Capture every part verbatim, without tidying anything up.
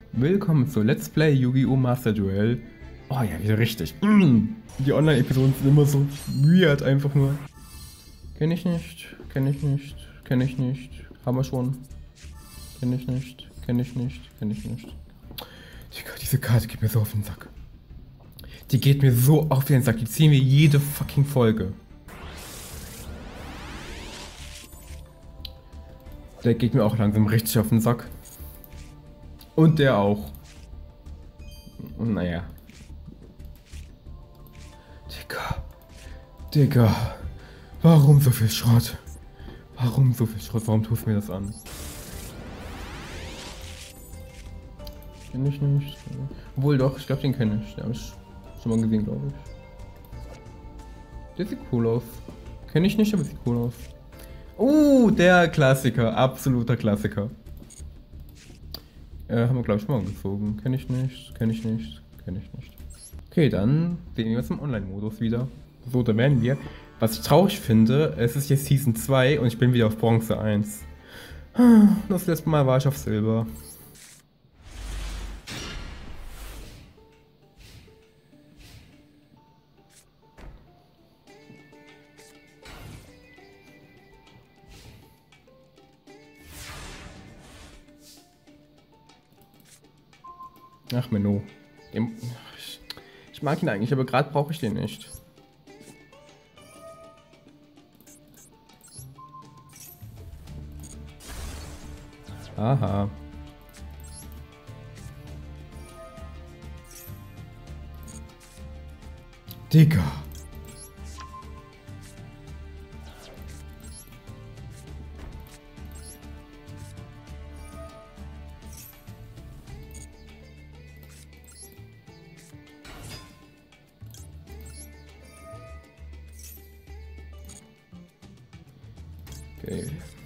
Willkommen zu Let's Play Yu-Gi-Oh! Master Duel. Oh ja, wieder richtig. Mm. Die Online-Episoden sind immer so weird, einfach nur. Kenn ich nicht, kenn ich nicht, kenn ich nicht. Haben wir schon. Kenn ich nicht, kenn ich nicht, kenn ich nicht. Digga, diese Karte geht mir so auf den Sack. Die geht mir so auf den Sack. Die ziehen wir jede fucking Folge. Der geht mir auch langsam richtig auf den Sack. Und der auch. Naja. Digga. Digga. Warum so viel Schrott? Warum so viel Schrott? Warum tust du mir das an? Kenn ich nicht. Obwohl doch, ich glaube den kenne ich. Den habe ich schon mal gesehen, glaube ich. Der sieht cool aus. Kenne ich nicht, aber sieht cool aus. Uh, der Klassiker. Absoluter Klassiker. Äh, haben wir, glaube ich, mal gezogen. Kenne ich nicht, kenne ich nicht, kenne ich nicht. Okay, dann sehen wir uns im Online-Modus wieder. So, da werden wir. Was ich traurig finde, es ist jetzt Season zwei und ich bin wieder auf Bronze eins. Das letzte Mal war ich auf Silber. Ach, Menno. Den, ich, ich mag ihn eigentlich, aber gerade brauche ich den nicht. Aha. Digga. Okay.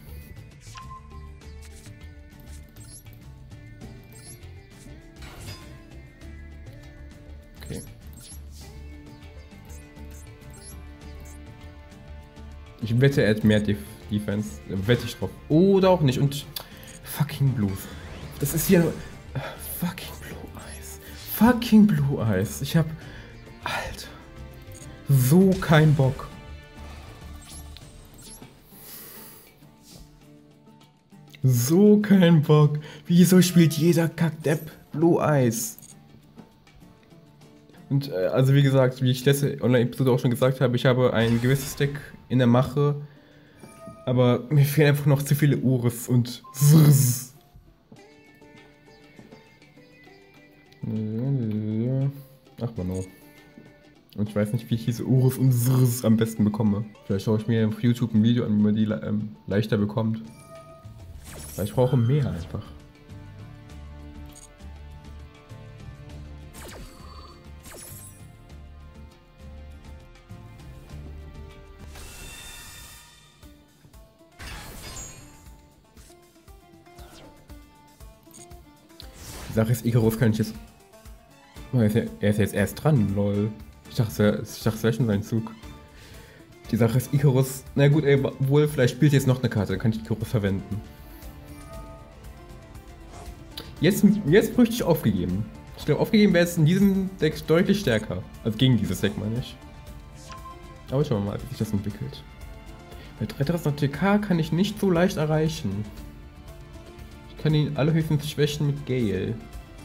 Okay. Ich wette, er hat mehr Def Defense. Wette ich drauf. Oder auch nicht. Und fucking Blues. Das ist hier nur. Fucking Blue Eyes. Fucking Blue Eyes. Ich hab. Alter. So kein Bock. So kein Bock. Wieso spielt jeder Kackdepp Blue Eyes? Und äh, also wie gesagt, wie ich letzte Online-Episode auch schon gesagt habe, ich habe ein gewisses Deck in der Mache. Aber mir fehlen einfach noch zu viele Ures und Zrrz. Ach man, no. Und ich weiß nicht, wie ich diese Ures und Zrrz am besten bekomme. Vielleicht schaue ich mir auf YouTube ein Video an, wie man die ähm, leichter bekommt. Weil ich brauche mehr einfach. Die Sache ist, Icarus kann ich jetzt... Oh, er, ist ja, er ist jetzt erst dran, lol. Ich dachte, ich dachte, es wäre schon sein Zug. Die Sache ist, Icarus... Na gut, ey, wohl, vielleicht spielt jetzt noch eine Karte, dann kann ich Icarus verwenden. Jetzt, jetzt bräuchte ich aufgegeben. Ich glaube, aufgegeben wäre es in diesem Deck deutlich stärker. Also gegen dieses Deck, meine ich. Aber schauen wir mal, wie sich das entwickelt. Mit Retteres nach T K kann ich nicht so leicht erreichen. Ich kann ihn allerhöchstens schwächen mit Gale.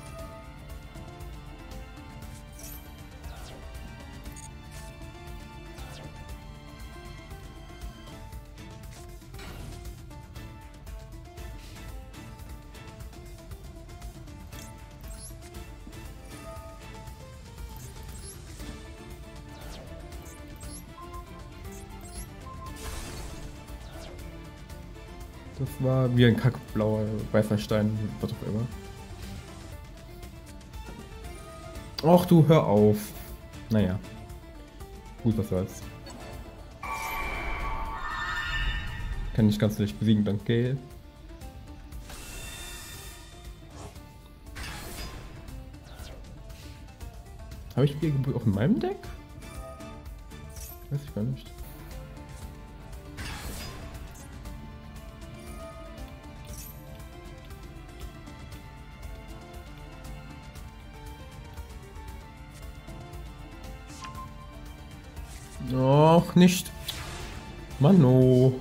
Das war wie ein kackblauer weißer Stein, was auch immer. Och du, hör auf. Naja. Gut, was soll's. Kann ich ganz leicht besiegen, dank Gale. Habe ich Wiedergeburt auch in meinem Deck? Weiß ich gar nicht. auch nicht. Mano.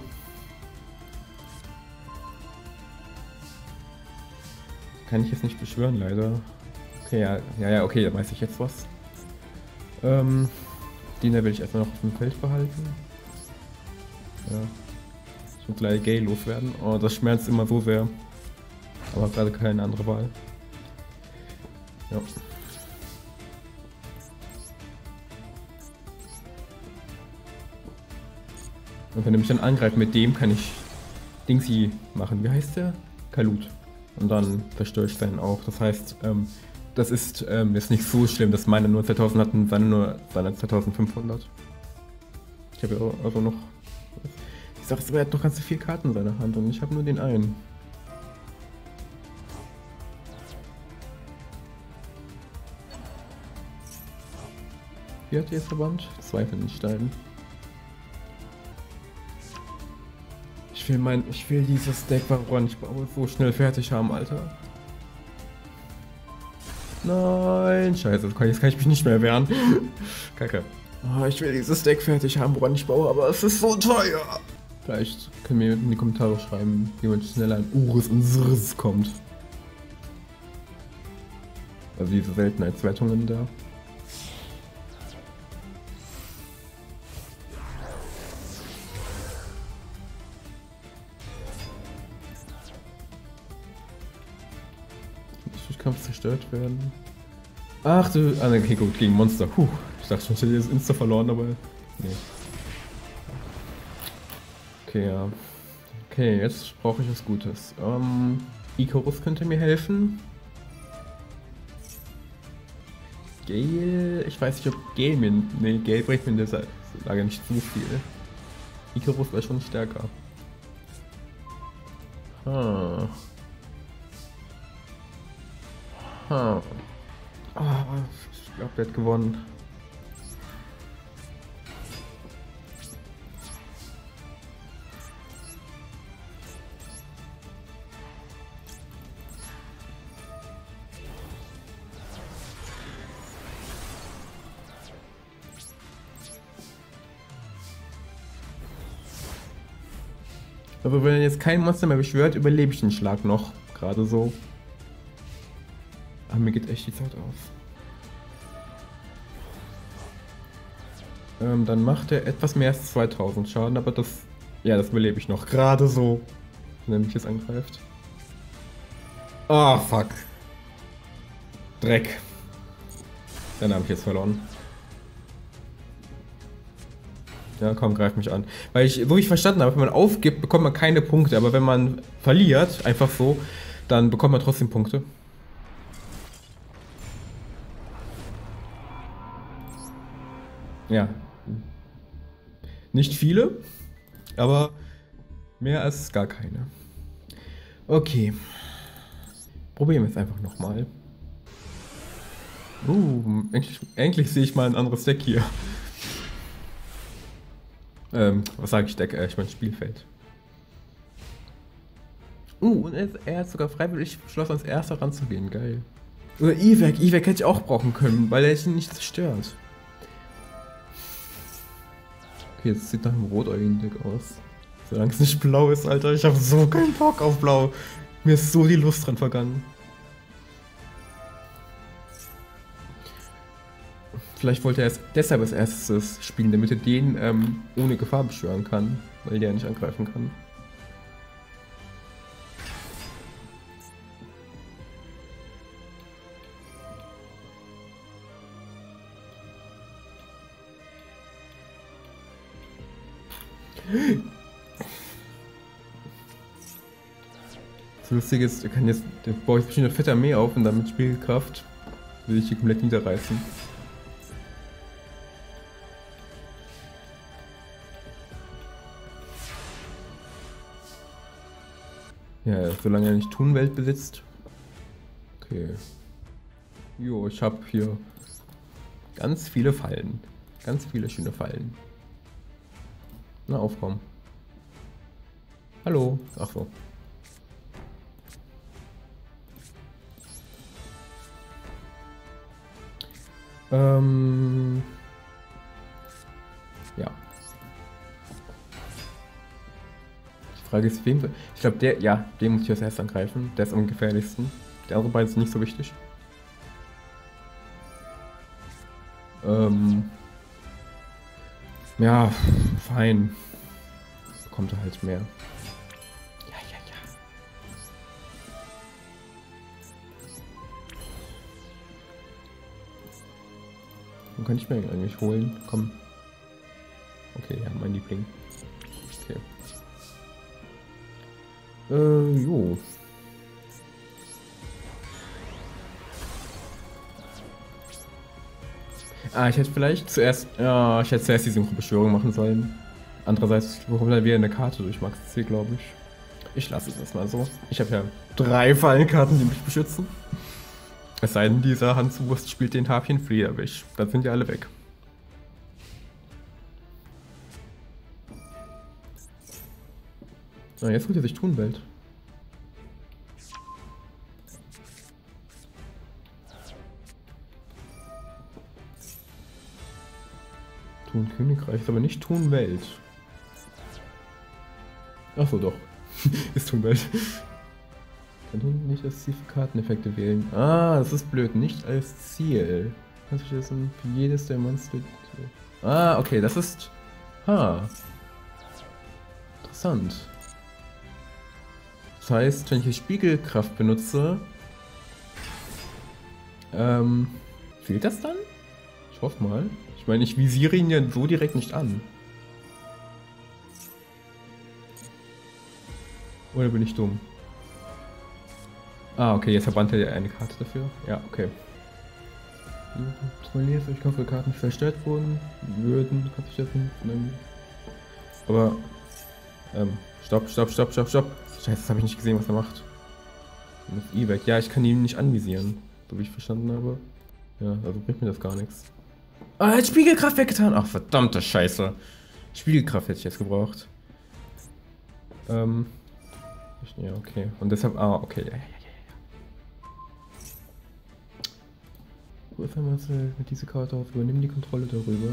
Kann ich jetzt nicht beschwören, leider. Okay, ja, ja, ja, okay, da weiß ich jetzt was. Ähm, Diener will ich erstmal noch auf dem Feld behalten. Ja. Ich will gleich Gay loswerden. Oh, das schmerzt immer so sehr. Aber gerade keine andere Wahl. Ja. Und wenn er mich dann angreift mit dem, kann ich Dingsy machen. Wie heißt der? Kalut. Und dann zerstöre ich seinen auch. Das heißt, ähm, das ist ähm, jetzt nicht so schlimm, dass meine nur zweitausend hatten, seine nur seine zweitausendfünfhundert. Ich habe ja also noch... Ich sag, er hat noch ganz viele Karten in seiner Hand und ich habe nur den einen. Wie hat ihr jetzt verbannt? Zwei von den Steinen. Ich will mein, ich will dieses Deck, woran ich baue, so schnell fertig haben, Alter. Nein, scheiße, jetzt kann ich mich nicht mehr wehren. Kacke. Oh, ich will dieses Deck fertig haben, woran ich baue, aber es ist so teuer. Vielleicht können wir in die Kommentare schreiben, wie man schneller an Urus und Srs kommt. Also diese Seltenheitswertungen da. Kampf zerstört werden. Ach du, ah, okay, gut, gegen Monster. Puh, ich dachte schon, ich hätte jetzt Insta verloren, aber nee. Okay, ja. Okay, jetzt brauche ich was Gutes. Ähm, Icarus könnte mir helfen. Gale, ich weiß nicht, ob Gale mir, nee, Gale bringt mir in dieser Lage nicht so viel. Icarus wäre schon stärker. Hm. Hm. Oh, ich glaube, der hat gewonnen. Aber wenn jetzt kein Monster mehr beschwört, überlebe ich den Schlag noch. Gerade so. Aber mir geht echt die Zeit aus. Ähm, dann macht er etwas mehr als zweitausend Schaden, aber das... Ja, das überlebe ich noch. Gerade so. Wenn er mich jetzt angreift. Ah, oh, fuck. Dreck. Dann habe ich jetzt verloren. Ja, komm, greif mich an. Weil ich, so wie ich verstanden habe, wenn man aufgibt, bekommt man keine Punkte. Aber wenn man verliert, einfach so, dann bekommt man trotzdem Punkte. Ja. Nicht viele, aber mehr als gar keine. Okay. Probieren wir es einfach nochmal. Uh, endlich, endlich sehe ich mal ein anderes Deck hier. Ähm, was sage ich Deck? Äh, ich meine Spielfeld. Uh, und er, er hat sogar freiwillig beschlossen, als erster ranzugehen. Geil. Oder Ivek. Ivek hätte ich auch brauchen können, weil er sich nicht zerstört. Okay, jetzt sieht nach einem rotäugigen Deck aus. Solange es nicht blau ist, Alter. Ich habe so keinen Bock auf blau. Mir ist so die Lust dran vergangen. Vielleicht wollte er es deshalb als erstes spielen, damit er den ähm, ohne Gefahr beschwören kann, weil der nicht angreifen kann. Das Lustige ist, er kann jetzt, der baut jetzt bestimmt eine fette Armee auf und dann mit Spielkraft will ich die komplett niederreißen. Ja, solange er nicht Thunwelt besitzt. Okay. Jo, ich habe hier ganz viele Fallen. Ganz viele schöne Fallen. Na, aufkommen. Hallo. Ach so. Ähm. Ja. Frage ist, wen... Ich glaube, der... Ja, den muss ich als erst angreifen. Der ist am gefährlichsten. Die anderen beiden sind nicht so wichtig. Ähm... Ja, fein. Kommt er halt mehr. Ja, ja, ja. Dann kann ich mir eigentlich holen. Komm. Okay, ja, mein Liebling. Okay. Äh, jo. Ah, ich hätte vielleicht zuerst... Ja, ich hätte zuerst die Synchro-Beschwörung machen sollen. Andererseits bekommt er wieder eine Karte durch Max C, glaube ich. Ich lasse es erstmal so. Ich habe ja drei Fallenkarten, die mich beschützen. Es sei denn, dieser Hanswurst spielt den Harpien Flieger weg. Dann sind ja alle weg. Na, jetzt holt er sich Thunwelt. Thun Königreich ist aber nicht Thunwelt. Achso, doch. Ist Thunwelt. Kann du nicht als Ziel für Karteneffekte wählen? Ah, das ist blöd. Nicht als Ziel. Kannst du das für jedes der Monster... Ah, okay, das ist... Ha. Interessant. Das heißt, wenn ich die Spiegelkraft benutze... Ähm... Fehlt das dann? Ich hoffe mal. Ich meine, ich visiere ihn ja so direkt nicht an. Oder bin ich dumm? Ah, okay, jetzt verbannt er eine Karte dafür. Ja, okay. Kontrolliert, ich kann für Karten verstört wurden, würden, kann ich das nicht nehmen. Aber, ähm, stopp, stopp, stopp, stopp, stopp. Scheiße, das habe ich nicht gesehen, was er macht. E-Weg. Ja, ich kann ihn nicht anvisieren, so wie ich verstanden habe. Ja, also bringt mir das gar nichts. Ah, er hat Spiegelkraft weggetan. Ach, verdammte Scheiße. Spiegelkraft hätte ich jetzt gebraucht. Ähm. Ja, okay. Und deshalb, ah, okay. Ja, ja, ja, ja. Gut, mit dieser Karte auf, übernimm die Kontrolle darüber.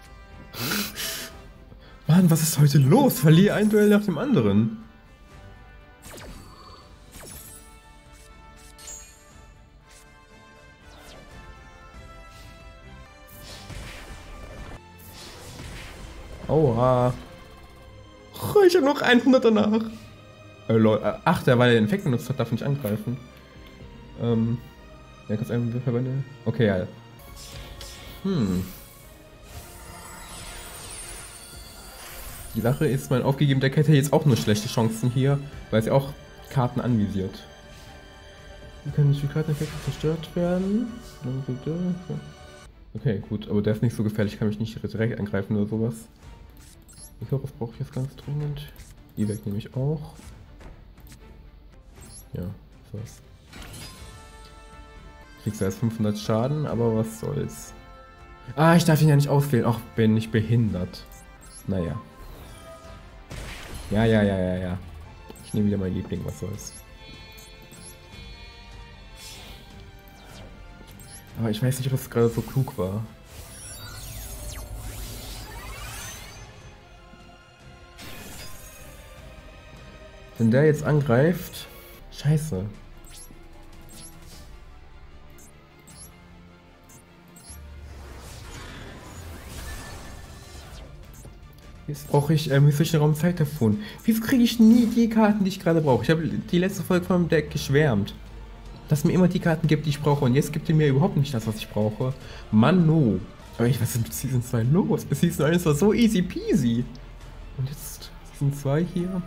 Mann, was ist heute los? Verliere ein Duell nach dem anderen. Aua. Oh, ich habe noch hundert danach. Äh, Leute, ach, der, weil er den Effekt benutzt hat, darf nicht angreifen. Ähm. Ja, kannst einfach verwenden. Okay, ja. Hm. Die Sache ist, mein aufgegebener Deck hätte jetzt auch nur schlechte Chancen hier, weil sie auch Karten anvisiert. Wie können die Karteneffekte zerstört werden? Okay, gut, aber der ist nicht so gefährlich, kann mich nicht direkt angreifen oder sowas. Ich glaube, das brauche ich jetzt ganz dringend. Die weg nehme ich auch. Ja, was. Kriegst du erst fünfhundert Schaden, aber was soll's. Ah, ich darf ihn ja nicht auswählen. Ach, bin ich behindert. Naja. Ja, ja, ja, ja, ja. Ich nehme wieder mein Liebling, was soll's. Aber ich weiß nicht, ob das gerade so klug war. Wenn der jetzt angreift... Scheiße. Jetzt brauche ich äh, mystischen Raum Zeittelefon. Wieso kriege ich nie die Karten, die ich gerade brauche? Ich habe die letzte Folge vom Deck geschwärmt. Dass mir immer die Karten gibt, die ich brauche. Und jetzt gibt ihr mir überhaupt nicht das, was ich brauche. Mann, no. Aber ich weiß nicht, Season zwei los. Season eins war so easy peasy. Und jetzt Season zwei hier.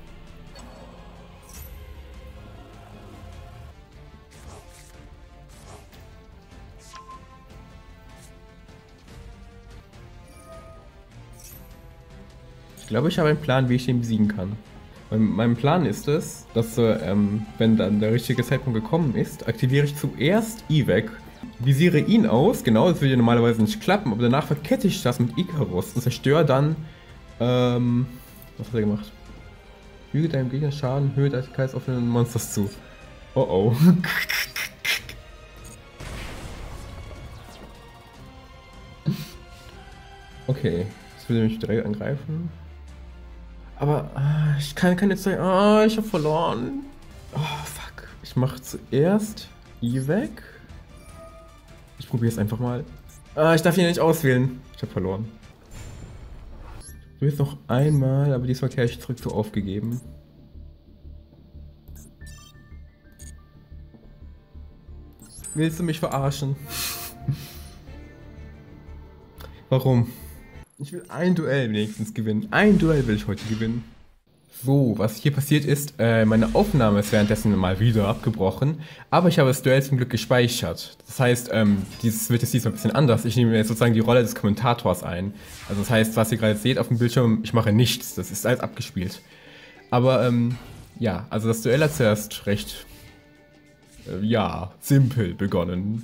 Ich glaube, ich habe einen Plan, wie ich den besiegen kann. Mein, mein Plan ist es, dass, ähm, wenn dann der richtige Zeitpunkt gekommen ist, aktiviere ich zuerst E-Weg, visiere ihn aus, genau, das würde ja normalerweise nicht klappen, aber danach verkette ich das mit Icarus und zerstöre dann, ähm, was hat er gemacht? Füge deinem Gegner Schaden, Höhe des Kreis offenen Monsters zu. Oh oh. Okay, jetzt will er mich direkt angreifen. Aber ah, ich kann keine Zeit. Ah, ich habe verloren. Oh, fuck. Ich mache zuerst I weg. Ich probiere es einfach mal. Ah, ich darf ihn nicht auswählen. Ich habe verloren. Ich probiere es noch einmal, aber diesmal kehre ich zurück zu aufgegeben. Willst du mich verarschen? Warum? Ich will ein Duell wenigstens gewinnen. Ein Duell will ich heute gewinnen. So, was hier passiert ist, äh, meine Aufnahme ist währenddessen mal wieder abgebrochen, aber ich habe das Duell zum Glück gespeichert. Das heißt, ähm, dieses wird jetzt diesmal ein bisschen anders. Ich nehme jetzt sozusagen die Rolle des Kommentators ein. Also das heißt, was ihr gerade seht auf dem Bildschirm, ich mache nichts. Das ist alles abgespielt. Aber, ähm, ja, also das Duell hat zuerst recht, äh, ja, simpel begonnen.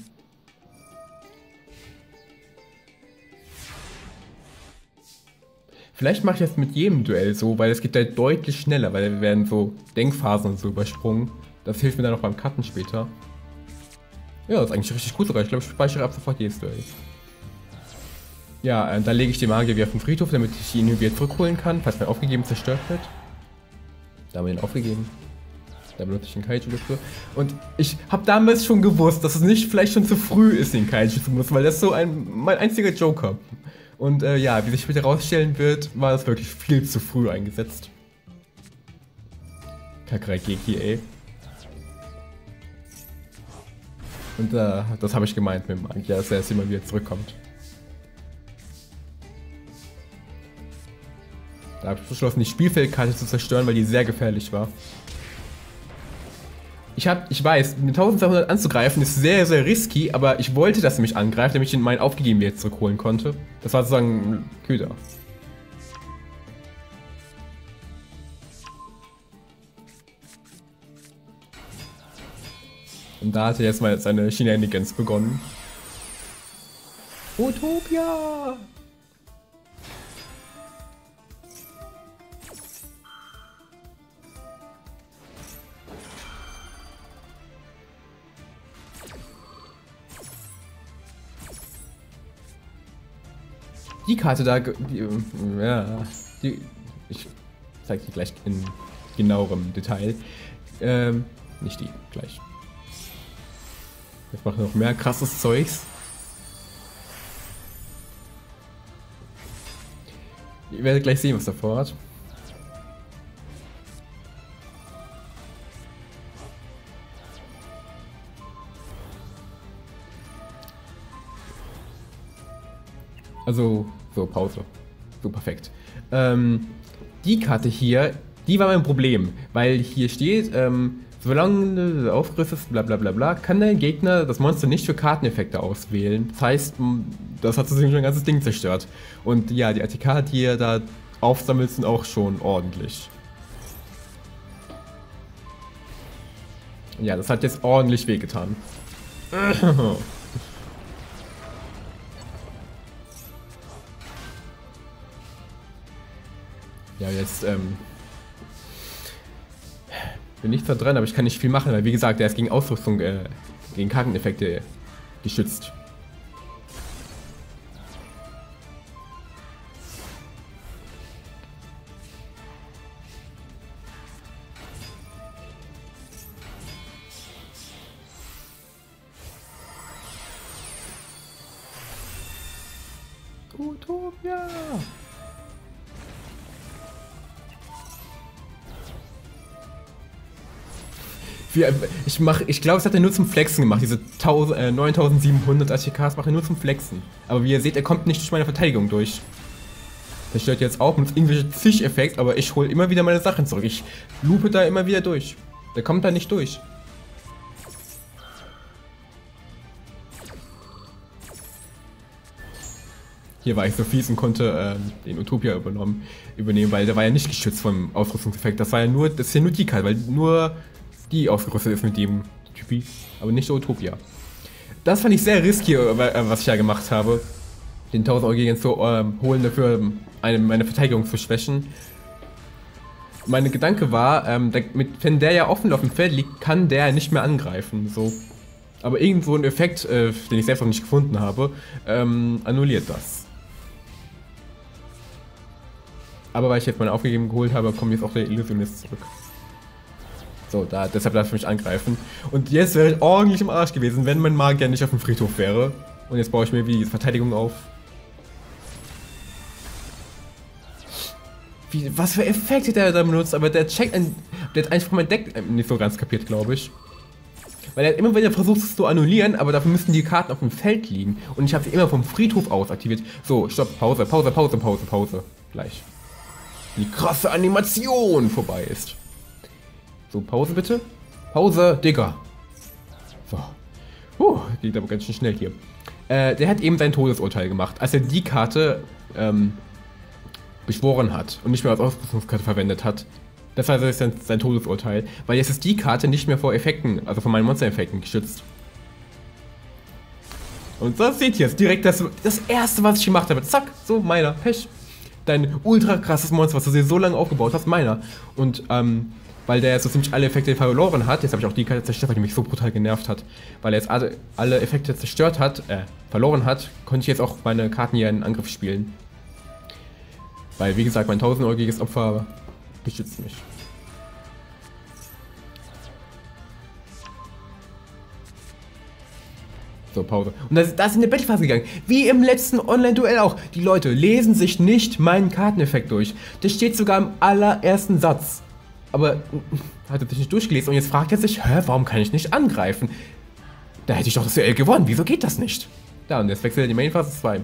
Vielleicht mache ich das mit jedem Duell so, weil es geht halt deutlich schneller, weil wir werden so Denkphasen und so übersprungen. Das hilft mir dann auch beim Cutten später. Ja, das ist eigentlich richtig gut sogar. Ich glaube, ich speichere ab sofort jedes Duell. Ja, äh, dann lege ich den Magier wieder auf den Friedhof, damit ich ihn wieder zurückholen kann, falls mein Aufgegeben zerstört wird. Da haben wir ihn aufgegeben. Da benutze ich den Kaiju dafür. Und ich habe damals schon gewusst, dass es nicht vielleicht schon zu früh ist, den Kaiju zu benutzen, weil das ist so ein, mein einziger Joker. Und äh, ja, wie sich später herausstellen wird, war es wirklich viel zu früh eingesetzt. Kakarigeki, ey. Und äh, das habe ich gemeint mit dem Magier, dass er jetzt immer wieder zurückkommt. Da habe ich beschlossen, die Spielfeldkarte zu zerstören, weil die sehr gefährlich war. Ich hab, ich weiß, mit eintausendzweihundert anzugreifen ist sehr, sehr risky, aber ich wollte, dass er mich angreift, damit ich ihn meinen aufgegeben jetzt zurückholen konnte. Das war sozusagen Köder. Und da hat er jetzt mal seine Shenanigans begonnen. Utopia! Die Karte da, die, ja, die, ich zeige die gleich in genauerem Detail. Ähm, nicht die, gleich. Jetzt machen wir noch mehr krasses Zeugs. Ihr werdet gleich sehen, was davor hat. Also, so, Pause. So, perfekt. Ähm, die Karte hier, die war mein Problem, weil hier steht, ähm, solange du aufgerüstet bla bla bla bla, kann dein Gegner das Monster nicht für Karteneffekte auswählen. Das heißt, das hat sozusagen schon ein ganzes Ding zerstört. Und ja, die A T K, die ihr da aufsammelt, sind auch schon ordentlich. Ja, das hat jetzt ordentlich wehgetan. Ja, jetzt, ähm... bin nicht zwar dran, aber ich kann nicht viel machen, weil wie gesagt, er ist gegen Ausrüstung, äh, gegen Karteneffekte geschützt. Utopia! Ich mach, ich glaube, es hat er nur zum Flexen gemacht. Diese äh, neuntausendsiebenhundert A T Ks macht er nur zum Flexen. Aber wie ihr seht, er kommt nicht durch meine Verteidigung durch. Das stört jetzt auch mit irgendwelchen Zisch-Effekt, aber ich hole immer wieder meine Sachen zurück. Ich loope da immer wieder durch. Der kommt da nicht durch. Hier war ich so fies und konnte äh, den Utopia übernommen, übernehmen, weil der war ja nicht geschützt vom Ausrüstungseffekt. Das war ja nur, das ist ja nur die Karte, weil nur die ausgerüstet ist mit dem Typi, aber nicht der Utopia. Das fand ich sehr risky, was ich ja gemacht habe. Den tausend Euro gegen zu äh, holen, dafür eine, meine Verteidigung zu schwächen. Mein Gedanke war, ähm, der, mit, wenn der ja offen auf dem Feld liegt, kann der nicht mehr angreifen. So. Aber irgendwo ein Effekt, äh, den ich selbst noch nicht gefunden habe, ähm, annulliert das. Aber weil ich jetzt meine aufgegeben geholt habe, kommt jetzt auch der Illusionist zurück. So, da, deshalb darf ich mich angreifen. Und jetzt wäre ich ordentlich im Arsch gewesen, wenn mein Magier nicht auf dem Friedhof wäre. Und jetzt baue ich mir wie die Verteidigung auf. Wie, was für Effekte der da benutzt, aber der checkt ein, der hat einfach mein Deck nicht so ganz kapiert, glaube ich. Weil er immer wieder versucht es zu annullieren, aber dafür müssten die Karten auf dem Feld liegen. Und ich habe sie immer vom Friedhof aus aktiviert. So, stopp, Pause, Pause, Pause, Pause, Pause. Gleich. Die krasse Animation vorbei ist. So, Pause bitte. Pause, Digga. So. Puh, geht aber ganz schön schnell hier. Äh, der hat eben sein Todesurteil gemacht, als er die Karte ähm, beschworen hat und nicht mehr als Ausrüstungskarte verwendet hat. Das heißt, das ist sein, sein Todesurteil, weil jetzt ist die Karte nicht mehr vor Effekten, also vor meinen Monster-Effekten geschützt. Und das seht ihr jetzt direkt das, das erste, was ich gemacht habe. Zack, so, meiner, Pech. Dein ultra krasses Monster, was du dir so lange aufgebaut hast, meiner. Und, ähm, weil der jetzt so ziemlich alle Effekte verloren hat, jetzt habe ich auch die Karte zerstört, weil die mich so brutal genervt hat. Weil er jetzt alle, alle Effekte zerstört hat, äh, verloren hat, konnte ich jetzt auch meine Karten hier in Angriff spielen. Weil, wie gesagt, mein tausendäugiges Opfer beschützt mich. So, Pause. Und da ist in eine Battlephase gegangen. Wie im letzten Online-Duell auch. Die Leute lesen sich nicht meinen Karteneffekt durch. Das steht sogar im allerersten Satz. Aber hat er sich nicht durchgelesen und jetzt fragt er sich, hä, warum kann ich nicht angreifen? Da hätte ich doch das Duell gewonnen. Wieso geht das nicht? Da, und jetzt wechselt er in die Main-Phase zwei.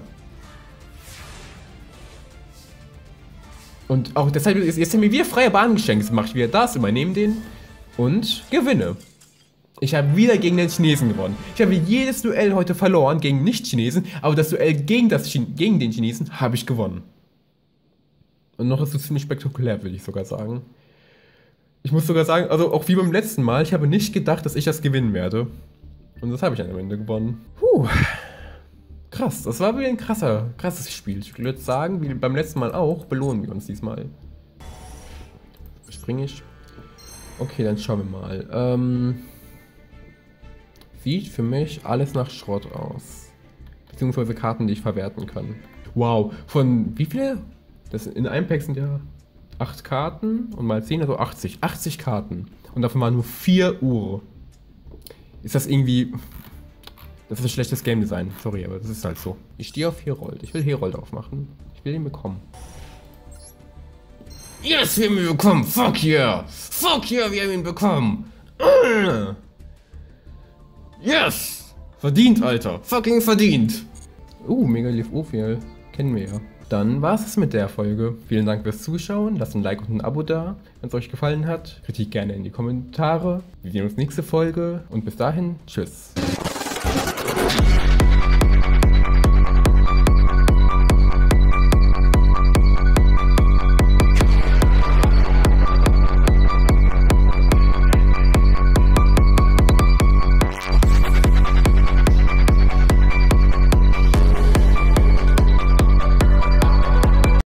Und auch deshalb ist jetzt mir wieder freie Bahn geschenkt. Jetzt mache ich wieder das, übernehme den und gewinne. Ich habe wieder gegen den Chinesen gewonnen. Ich habe jedes Duell heute verloren gegen Nicht-Chinesen, aber das Duell gegen, das Chin gegen den Chinesen habe ich gewonnen. Und noch ist es ziemlich spektakulär, würde ich sogar sagen. Ich muss sogar sagen, also auch wie beim letzten Mal, ich habe nicht gedacht, dass ich das gewinnen werde. Und das habe ich am Ende gewonnen. Puh. Krass, das war wieder ein krasser, krasses Spiel. Ich würde sagen, wie beim letzten Mal auch, belohnen wir uns diesmal. Springe ich? Okay, dann schauen wir mal. Ähm, sieht für mich alles nach Schrott aus. Beziehungsweise Karten, die ich verwerten kann. Wow, von wie viele? Das in einem Pack sind ja acht Karten und mal zehn, also achtzig. achtzig Karten. Und davon waren nur vier Uhr. Ist das irgendwie... Das ist ein schlechtes Game Design, sorry, aber das ist halt so. Ich stehe auf Herold. Ich will Herold aufmachen. Ich will ihn bekommen. Yes, wir haben ihn bekommen! Fuck yeah! Fuck yeah, wir haben ihn bekommen! Yes! Verdient, Alter! Fucking verdient! Uh, Megalith Ophiel. Kennen wir ja. Dann war es mit der Folge. Vielen Dank fürs Zuschauen. Lasst ein Like und ein Abo da, wenn es euch gefallen hat. Kritik gerne in die Kommentare. Wir sehen uns nächste Folge und bis dahin, tschüss.